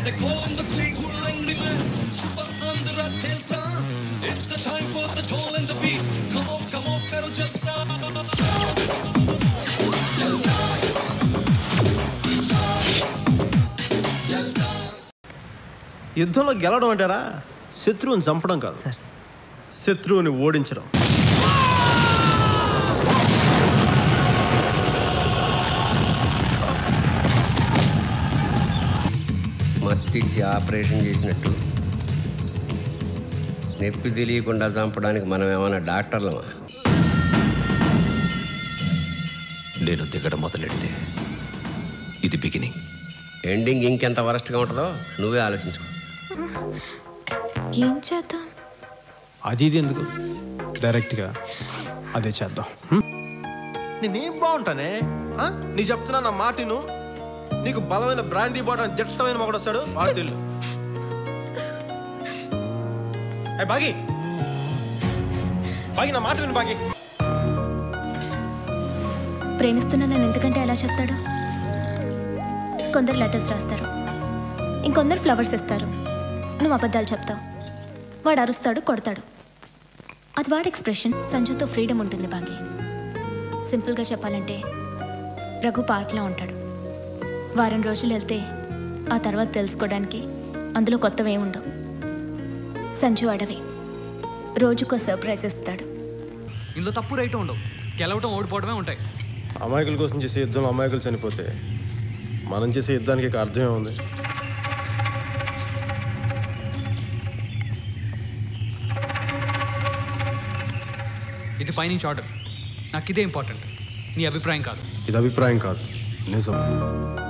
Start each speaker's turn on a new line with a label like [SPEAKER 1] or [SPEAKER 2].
[SPEAKER 1] They call him the cool angry man. Super Andhra Telsa. It's the time for the toll and the beat. Come on, Karo Jalsa.
[SPEAKER 2] యుద్ధంలో గెలవడం అంటారా శత్రువుని చంపడం కాదు sir, శత్రువుని ఓడించడం.
[SPEAKER 3] మత్తిచ్చి ఆపరేషన్ చేసినట్టు నొప్పి తెలియకుండా చంపడానికి మనం ఏమైనా డాక్టర్లమా?
[SPEAKER 4] నేను దిగడం మొదలెడితే ఇది బిగినింగ్.
[SPEAKER 3] ఎండింగ్ ఇంకెంత వరస్ట్గా ఉంటుందో నువ్వే ఆలోచించుకో.
[SPEAKER 5] ఏం చేద్దాం?
[SPEAKER 2] అది ఇది ఎందుకు, డైరెక్ట్గా అదే చేద్దాం. నేనేం బాగుంటానే, నీ చెప్తున్నా నా మాటిను. నీకు బలమైన బ్రాందీ బాటం జట్టమైన మొగడు వస్తాడు, వాడు తెలు. బాగి బాగి నా మాట విను బాగి.
[SPEAKER 5] ప్రేమిస్తున్నా నేను ఎందుకంటే ఎలా చెప్తాడు? కొందరు లెటర్స్ రాస్తారు, ఇంకొందరు ఫ్లవర్స్ ఇస్తారు. నువ్వు అబద్ధాలు చెప్తావు, వాడు అరుస్తాడు, కొడతాడు. అది వాడి ఎక్స్ప్రెషన్. సంజుతో ఫ్రీడమ్ ఉంటుంది బాగి. సింపుల్గా చెప్పాలంటే రఘు పార్క్లో ఉంటాడు. వారం రోజులు వెళ్తే ఆ తర్వాత తెలుసుకోవడానికి అందులో కొత్తవి ఏముండవు. సంజు అడవి, రోజుకో సర్ప్రైజ్ ఇస్తాడు.
[SPEAKER 6] ఇందులో తప్పు రైట్ ఉండవు, గెలవటం ఓడిపోవడమే ఉంటాయి.
[SPEAKER 2] అమాయకుల కోసం చేసే యుద్ధంలో అమాయకులు చనిపోతే మనం చేసే యుద్ధానికి అర్థమే ఉంది.
[SPEAKER 6] ఇది పైనుంచి ఆర్డర్, నాకు ఇదే ఇంపార్టెంట్, నీ అభిప్రాయం కాదు.
[SPEAKER 2] ఇది అభిప్రాయం కాదు, నిజం.